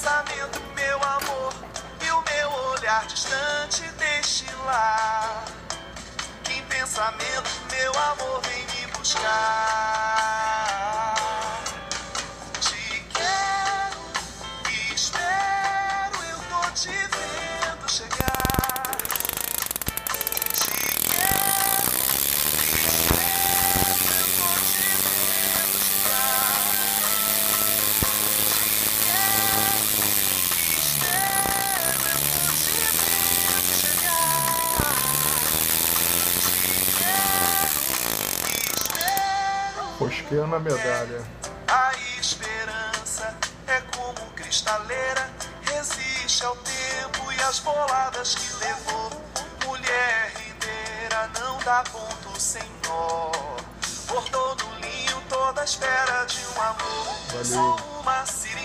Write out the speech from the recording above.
pensamento, meu amor, e o meu olhar distante deixe lá. Que em pensamento, meu amor, vem me buscar. Te quero e espero, eu tô te vendo chegar. Te quero e espero, eu tô te vendo chegar. Fosqueia na medalha. A esperança é como cristaleira, resiste ao tempo e às boladas que levou. Mulher ribeira não dá ponto sem nó, bordou no linho toda a espera de um amor. Valeu. Sou uma sirene